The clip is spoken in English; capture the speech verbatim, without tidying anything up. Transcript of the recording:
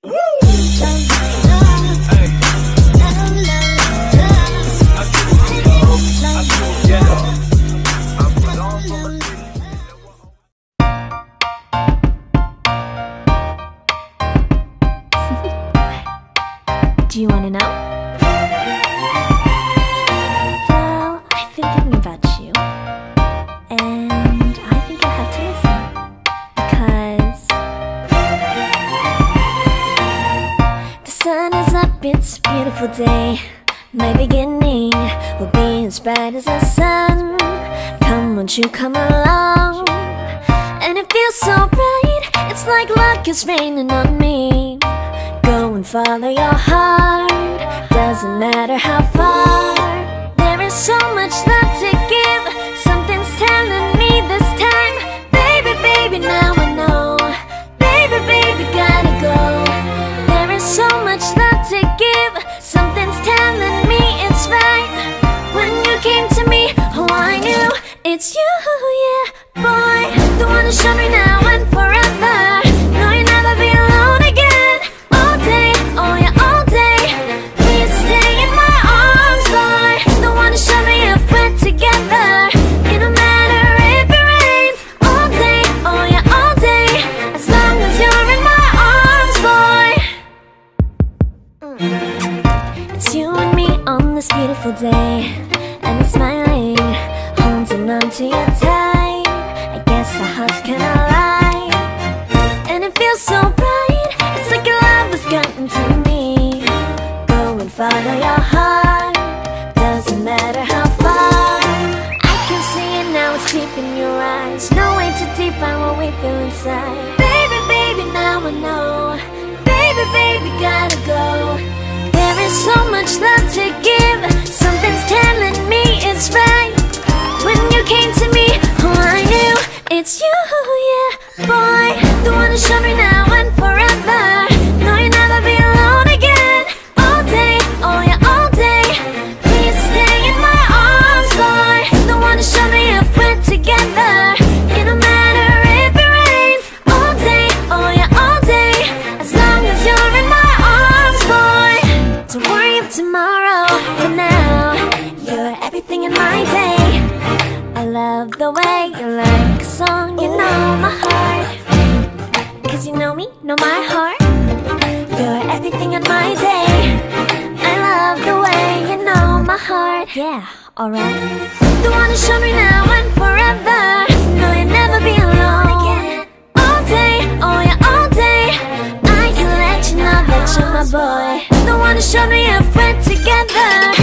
Do you wanna know? Well, I've been thinking about you, and I think you'll have to listen, because the sun is up, it's a beautiful day. My beginning will be as bright as the sun. Come, won't you come along? And it feels so bright, it's like luck is raining on me. Go and follow your heart, doesn't matter how far. There is so much love to give, something's telling me this time. Baby, baby, now I know. Baby, baby, gotta go. There is so much love to give, something's telling me it's right. When you came to me, oh I knew it's you, yeah, boy. The one to show me now and forever. No, you'll never be alone again. All day, oh yeah, all day. Please stay in my arms, boy. The one to show me if we're together. It don't matter if it rains. All day, oh yeah, all day. As long as you're in my arms, boy. Mm. It's you and me on this beautiful day, and I'm smiling, holding on to you tight. I guess our hearts cannot lie, and it feels so bright. It's like your love has gotten to me. Go and follow your heart, doesn't matter how far. I can see it now, it's deep in your eyes. No way to define what we feel inside. Baby, baby, now I know. Baby, baby, gotta go. There is so much love to give, something's telling me it's right. When you came to me, oh I knew it's you, yeah, boy. The one to show me now and forever. No, you'll never be alone again. All day, oh yeah, all day. Please stay in my arms, boy. The one to show me if we're together. It don't matter if it rains. All day, oh yeah, all day. As long as you're in my arms, boy. Don't worry of tomorrow, for now you're everything in my day. I love the way you like a song, you know my heart. Cause you know me, know my heart. You're everything in my day. I love the way you know my heart. Yeah, alright. The one to show me now and forever. No, you'll never be alone again. All day, oh yeah, all day. I can let you know that you're my boy. The one to show me if we're together.